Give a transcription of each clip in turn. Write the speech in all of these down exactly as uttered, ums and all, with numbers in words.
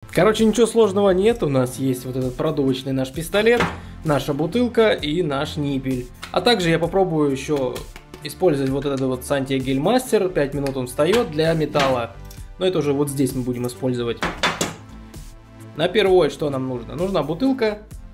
Короче, ничего сложного нет. У нас есть вот этот продувочный наш пистолет, наша бутылка и наш ниппель. А также я попробую еще использовать вот этот вот Santia Gel Master. пять минут он встает для металла. Но это уже вот здесь мы будем использовать. На первую очередь, что нам нужно? Нужна бутылка.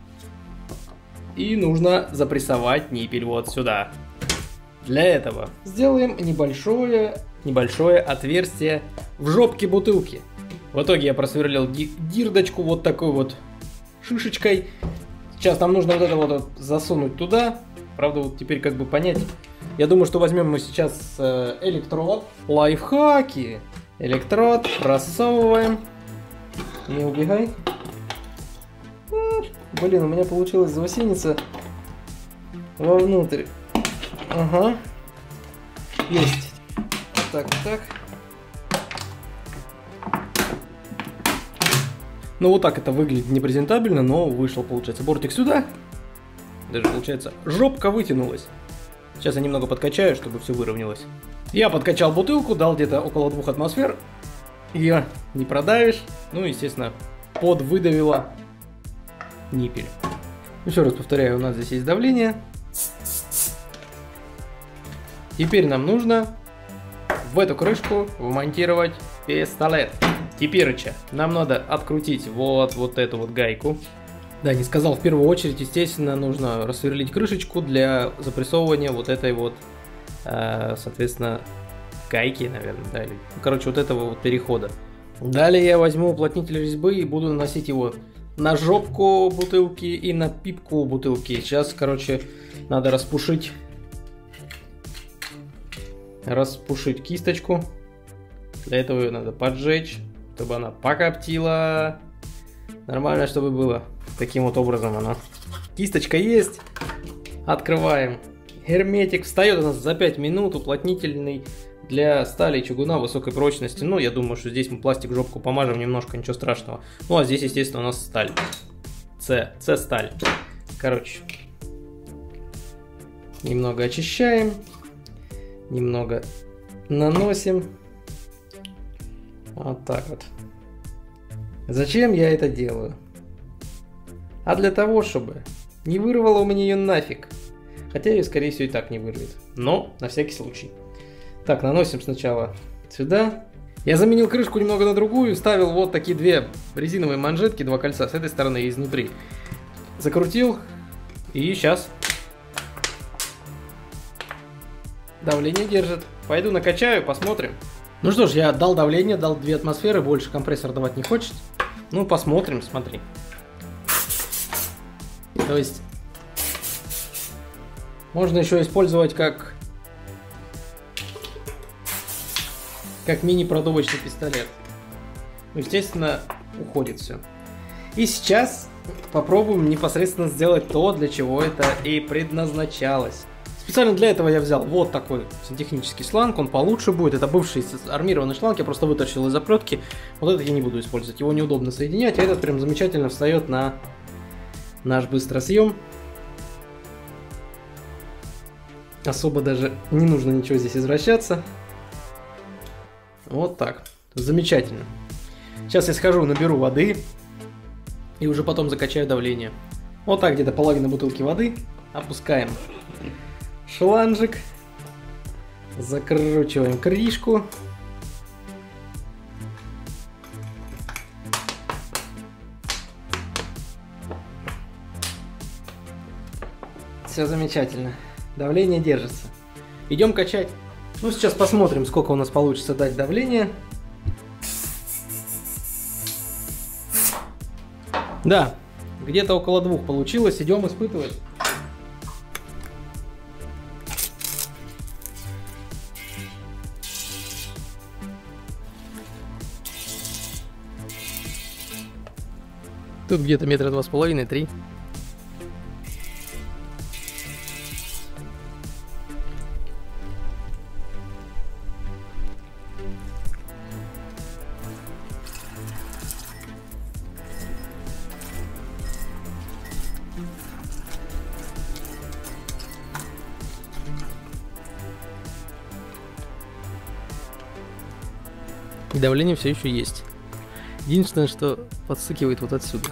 И нужно запрессовать ниппель вот сюда. Для этого сделаем небольшое, небольшое отверстие в жопке бутылки. В итоге я просверлил дирдочку вот такой вот шишечкой. Сейчас нам нужно вот это вот засунуть туда. Правда, вот теперь как бы понять. Я думаю, что возьмем мы сейчас э, электрод. Лайфхаки. Электрод просовываем. Не убегай. Блин, у меня получилось заусеница вовнутрь. Ага. Есть. Так, так. Ну вот так это выглядит непрезентабельно, но вышел, получается, бортик сюда. Даже, получается, жопка вытянулась. Сейчас я немного подкачаю, чтобы все выровнялось. Я подкачал бутылку, дал где-то около двух атмосфер. Ее не продавишь. Ну, естественно, подвыдавило ниппель. Еще раз повторяю, у нас здесь есть давление. Теперь нам нужно в эту крышку вмонтировать пистолет. Теперь нам надо открутить вот, вот эту вот гайку. Да, не сказал, в первую очередь, естественно, нужно рассверлить крышечку для запрессовывания вот этой вот, э, соответственно, гайки, наверное, да, или, короче, вот этого вот перехода. Далее я возьму уплотнитель резьбы и буду наносить его на жопку бутылки и на пипку бутылки. Сейчас, короче, надо распушить, распушить кисточку. Для этого ее надо поджечь, чтобы она покоптила. Нормально, чтобы было. Таким вот образом она. Кисточка есть. Открываем. Герметик. Встает у нас за пять минут. Уплотнительный для стали и чугуна высокой прочности. Ну, я думаю, что здесь мы пластик в жопку помажем немножко, ничего страшного. Ну, а здесь, естественно, у нас сталь. С. С сталь. Короче. Немного очищаем. Немного наносим. Вот так вот. Зачем я это делаю? А для того, чтобы не вырвало у меня ее нафиг. Хотя ее, скорее всего, и так не вырвет. Но, на всякий случай. Так, наносим сначала сюда. Я заменил крышку немного на другую. Ставил вот такие две резиновые манжетки, два кольца с этой стороны и изнутри. Закрутил. И сейчас давление держит. Пойду накачаю, посмотрим. Ну что ж, я дал давление, дал две атмосферы, больше компрессор давать не хочет. Ну, посмотрим, смотри. То есть, можно еще использовать как, как мини-продувочный пистолет. Естественно, уходит все. И сейчас попробуем непосредственно сделать то, для чего это и предназначалось. Специально для этого я взял вот такой сантехнический шланг, он получше будет. Это бывший армированный шланг, я просто вытащил из оплетки. Вот этот я не буду использовать, его неудобно соединять, а этот прям замечательно встает на наш быстросъем. Особо даже не нужно ничего здесь извращаться. Вот так, замечательно. Сейчас я схожу, наберу воды и уже потом закачаю давление. Вот так, где-то половина бутылки воды. Опускаем шланжик, закручиваем крышку. Все замечательно. Давление держится. Идем качать. Ну, сейчас посмотрим, сколько у нас получится дать давление. Да, где-то около двух получилось. Идем испытывать. Тут где-то метра два с половиной, три. И давление все еще есть. Единственное, что подсыкивает вот отсюда.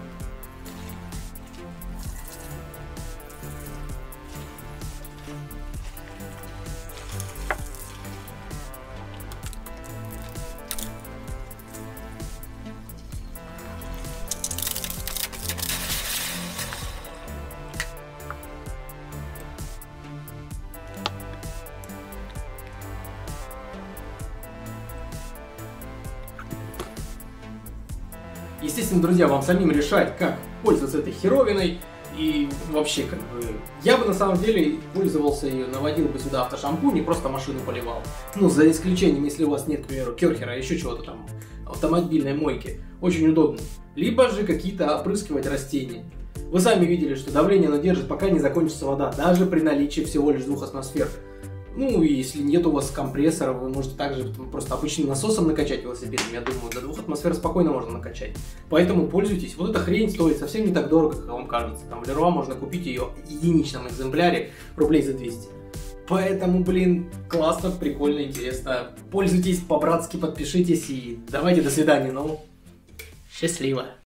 Естественно, друзья, вам самим решать, как пользоваться этой херовиной. И вообще, как бы, я бы на самом деле пользовался ее, наводил бы сюда автошампунь и просто машину поливал. Ну, за исключением, если у вас нет, к примеру, керхера, еще чего-то там, автомобильной мойки. Очень удобно. Либо же какие-то опрыскивать растения. Вы сами видели, что давление она держит, пока не закончится вода, даже при наличии всего лишь двух атмосфер. Ну, и если нет у вас компрессора, вы можете также просто обычным насосом накачать велосипедом. Я думаю, до двух атмосфер спокойно можно накачать. Поэтому пользуйтесь. Вот эта хрень стоит совсем не так дорого, как вам кажется. Там в Леруа можно купить ее в единичном экземпляре рублей за двести. Поэтому, блин, классно, прикольно, интересно. Пользуйтесь по-братски, подпишитесь и давайте до свидания. Ну, счастливо.